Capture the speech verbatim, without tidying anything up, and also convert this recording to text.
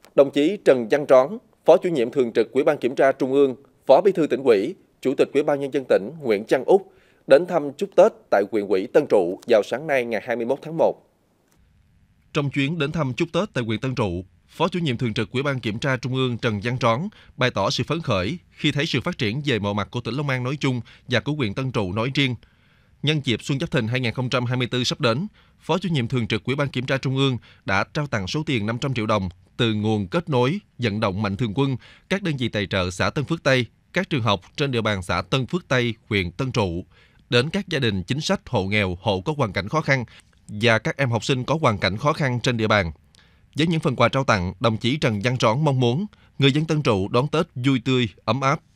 Đồng chí Trần Văn Trón, Phó Chủ nhiệm Thường trực Ủy ban Kiểm tra Trung ương, Phó Bí thư Tỉnh ủy, Chủ tịch Ủy ban Nhân dân tỉnh Nguyễn Văn Úc đến thăm chúc Tết tại huyện ủy Tân Trụ vào sáng nay ngày hai mươi mốt tháng một. Trong chuyến đến thăm chúc Tết tại huyện Tân Trụ, Phó Chủ nhiệm Thường trực Ủy ban Kiểm tra Trung ương Trần Văn Trón bày tỏ sự phấn khởi khi thấy sự phát triển về mọi mặt của tỉnh Long An nói chung và của huyện Tân Trụ nói riêng. Nhân dịp Xuân Giáp Thìn hai nghìn không trăm hai mươi tư sắp đến, Phó Chủ nhiệm Thường trực Ủy ban Kiểm tra Trung ương đã trao tặng số tiền năm trăm triệu đồng từ nguồn kết nối vận động mạnh thường quân, các đơn vị tài trợ xã Tân Phước Tây, các trường học trên địa bàn xã Tân Phước Tây, huyện Tân Trụ, đến các gia đình chính sách, hộ nghèo, hộ có hoàn cảnh khó khăn và các em học sinh có hoàn cảnh khó khăn trên địa bàn. Với những phần quà trao tặng, đồng chí Trần Văn Trón mong muốn người dân Tân Trụ đón Tết vui tươi, ấm áp.